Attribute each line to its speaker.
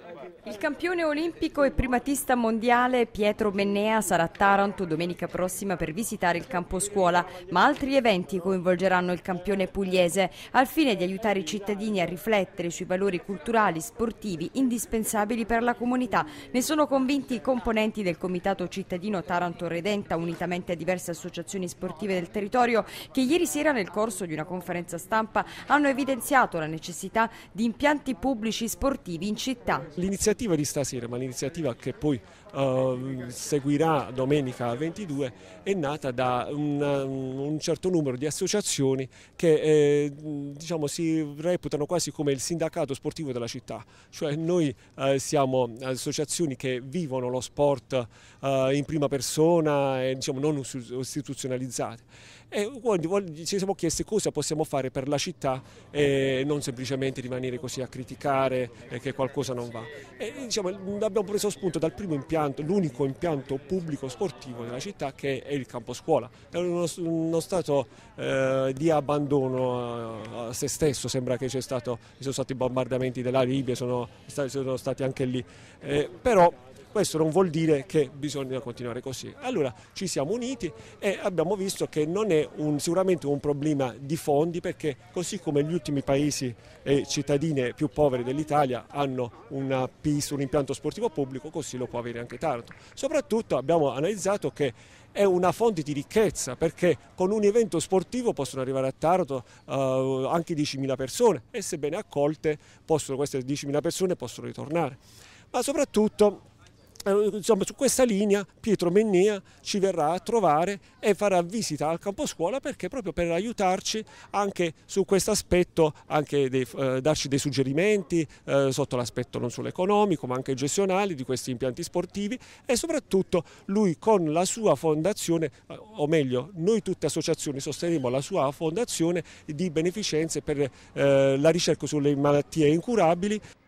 Speaker 1: Il campione olimpico e primatista mondiale Pietro Mennea sarà a Taranto domenica prossima per visitare il campo scuola, ma altri eventi coinvolgeranno il campione pugliese al fine di aiutare i cittadini a riflettere sui valori culturali, sportivi indispensabili per la comunità. Ne sono convinti i componenti del Comitato Cittadino Taranto Redenta, unitamente a diverse associazioni sportive del territorio, che ieri sera nel corso di una conferenza stampa hanno evidenziato la necessità di impianti pubblici sportivi in città.
Speaker 2: L'iniziativa di stasera, ma l'iniziativa che poi seguirà domenica 22, è nata da un certo numero di associazioni che diciamo, si reputano quasi come il sindacato sportivo della città, cioè noi siamo associazioni che vivono lo sport in prima persona e diciamo, non istituzionalizzate. E ci siamo chiesti cosa possiamo fare per la città e non semplicemente rimanere così a criticare che qualcosa non va. E, diciamo, abbiamo preso spunto dal primo impianto, l'unico impianto pubblico sportivo della città, che è il campo scuola. È uno stato di abbandono a se stesso, sembra che ci sono stati bombardamenti della Libia, sono stati anche lì, però questo non vuol dire che bisogna continuare così. Allora ci siamo uniti e abbiamo visto che non è sicuramente un problema di fondi, perché così come gli ultimi paesi e cittadine più povere dell'Italia hanno un impianto sportivo pubblico, così lo può avere anche Taranto. Soprattutto abbiamo analizzato che è una fonte di ricchezza, perché con un evento sportivo possono arrivare a Taranto anche 10.000 persone e se ben accolte queste 10.000 persone possono ritornare. Ma soprattutto insomma, su questa linea Pietro Mennea ci verrà a trovare e farà visita al campo scuola, perché proprio per aiutarci anche su questo aspetto, anche darci dei suggerimenti sotto l'aspetto non solo economico ma anche gestionale di questi impianti sportivi, e soprattutto lui con la sua fondazione, o meglio noi tutte associazioni sosterremo la sua fondazione di beneficenze per la ricerca sulle malattie incurabili.